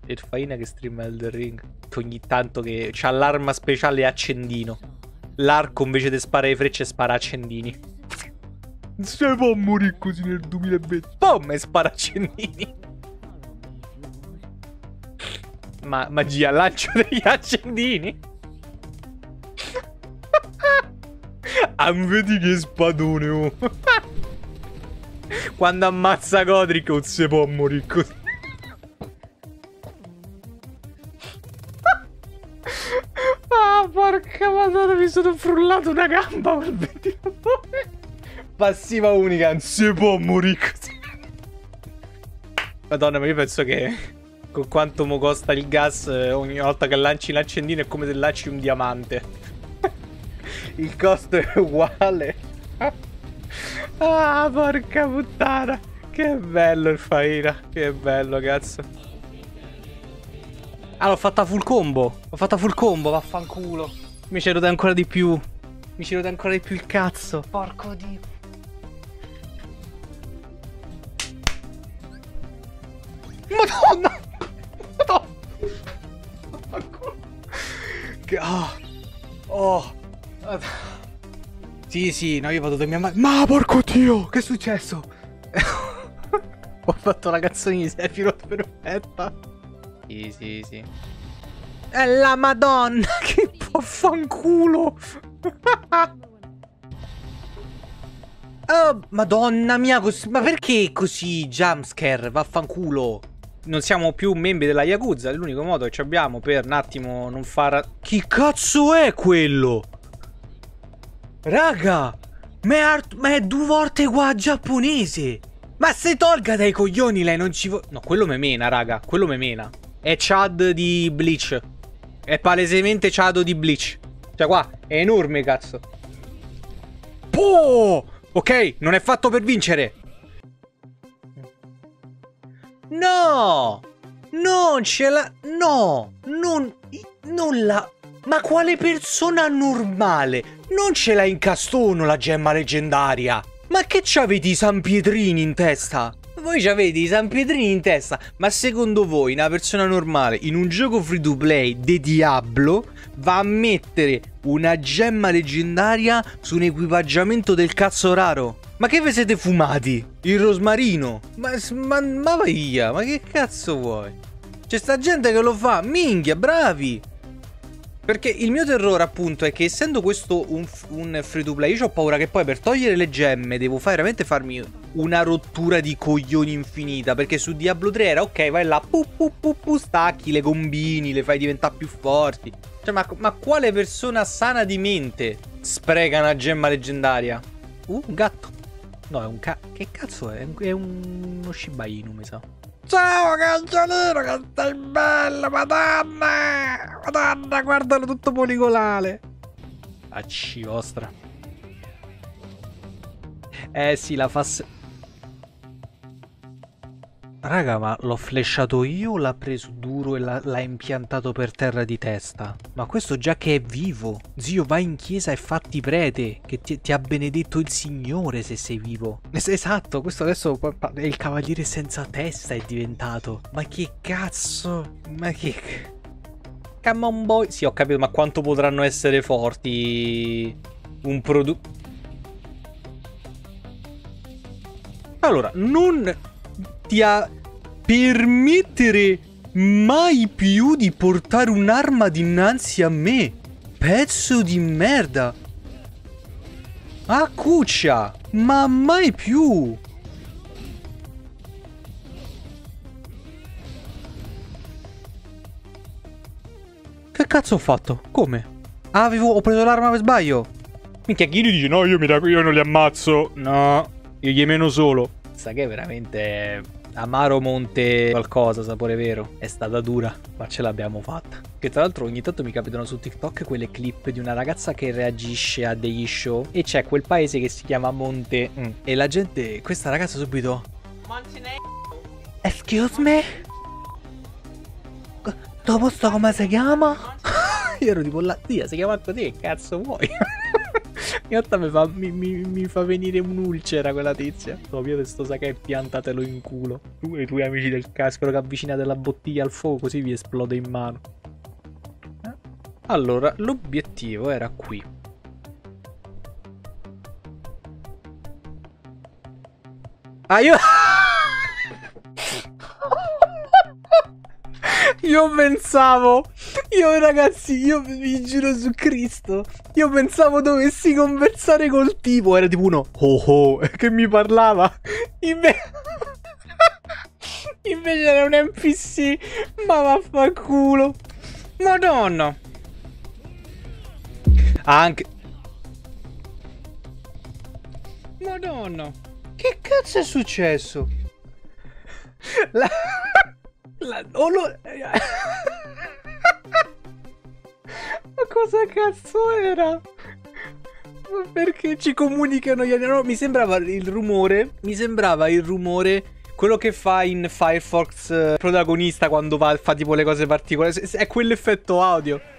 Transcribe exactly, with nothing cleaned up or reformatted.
Il Faina che streama Elden Ring. Ogni tanto che c'ha l'arma speciale accendino. L'arco invece di sparare frecce spara accendini. Se può morire così nel duemilaventi. Pom e spara accendini. Ma magia, lancio degli accendini. Ah, vedi che spadone, oh. Quando ammazza Godric non si può morire così. Ah, porca madonna, mi sono frullato una gamba per ventilatore. Passiva unica, non si può morire così. Madonna, ma io penso che con quanto mo costa il gas, ogni volta che lanci l'accendino è come se lanci un diamante. Il costo è uguale. Ah, porca puttana. Che bello il Faina. Che bello, cazzo. Ah, l'ho fatta full combo. L'ho fatta full combo, vaffanculo. Mi ci rode ancora di più. Mi ci rode ancora di più il cazzo. Porco dio. Madonna. Madonna. Vaffanculo. Che... Oh. Oh. Sì, sì, no, io vado da mia madre. Ma porco dio, che è successo? Ho fatto la canzone di Sephiroth perfetta. Sì, sì, sì. È la madonna, che vaffanculo. Oh, madonna mia, ma perché così jumpscare, vaffanculo? Non siamo più membri della Yakuza, è l'unico modo che abbiamo per un attimo non far... Chi cazzo è quello? Raga, ma è, art ma è due volte qua giapponese. Ma se tolga dai coglioni lei non ci vuole... No, quello me mena, raga, quello me mena. È Chad di Bleach. È palesemente Chad di Bleach. Cioè qua, è enorme, cazzo. Oh, ok, non è fatto per vincere. No, non ce la... No, non... Non la... Ma quale persona normale non ce l'ha in castono la gemma leggendaria? Ma che c'avete i San Pietrini in testa? Voi c'avete i San Pietrini in testa? Ma secondo voi una persona normale in un gioco free to play di Diablo va a mettere una gemma leggendaria su un equipaggiamento del cazzo raro? Ma che vi siete fumati? Il rosmarino? Ma, ma, ma vai via, ma che cazzo vuoi? C'è sta gente che lo fa, minchia, bravi! Perché il mio terrore appunto è che essendo questo un, un free to play, io ho paura che poi per togliere le gemme devo fare, veramente farmi una rottura di coglioni infinita. Perché su Diablo tre era ok, vai là, pu, pu, pu, pu, stacchi, le combini, le fai diventare più forti. Cioè ma, ma quale persona sana di mente spreca una gemma leggendaria? Uh, un gatto. No, è un ca... Che cazzo è? È un... uno Shiba Inu, mi sa. Ciao cagnolino, che stai bello, madonna! Madonna, guardalo tutto poligonale. Acci vostra. Eh sì, la fa... Raga, ma l'ho flashato io o l'ha preso duro e l'ha impiantato per terra di testa? Ma questo già che è vivo. Zio, vai in chiesa e fatti prete, che ti, ti ha benedetto il Signore se sei vivo. Es esatto, questo adesso è il cavaliere senza testa è diventato. Ma che cazzo? Ma che... Come on boy. Sì, ho capito, ma quanto potranno essere forti un prodotto... Allora, non... ti ha permettere mai più di portare un'arma dinanzi a me, pezzo di merda. Ah, cuccia, ma mai più. Che cazzo ho fatto? Come? Ah, avevo, ho preso l'arma per sbaglio. Minchia, chi gli dice no, io, mi, io non li ammazzo. No, io gli meno solo. Sa che è veramente amaro monte qualcosa, sapore vero. È stata dura, ma ce l'abbiamo fatta. Che tra l'altro ogni tanto mi capitano su TikTok quelle clip di una ragazza che reagisce a degli show e c'è quel paese che si chiama Monte mm. e la gente, questa ragazza subito Montenegro. Excuse me? Dopo sto come si chiama? Io ero tipo là, zia, si chiama così, che cazzo vuoi? realtà mi fa, mi, mi, mi fa venire un'ulcera quella tizia. No, io sto sa che piantatelo in culo. Tu e i tuoi amici del caso. Spero che avvicinate la bottiglia al fuoco così vi esplode in mano. Eh? Allora, l'obiettivo era qui. Ah, io... Io pensavo, io ragazzi, io vi giuro su Cristo, io pensavo dovessi conversare col tipo, era tipo uno oh oh che mi parlava, Inve invece era un N P C, ma vaffanculo, madonna. Anche, madonna, che cazzo è successo? La... La... Oh, lo... Ma cosa cazzo era? Ma perché ci comunicano gli no, mi sembrava il rumore. Mi sembrava il rumore. Quello che fa in Firefox eh, protagonista quando va, fa tipo le cose particolari. È quell'effetto audio.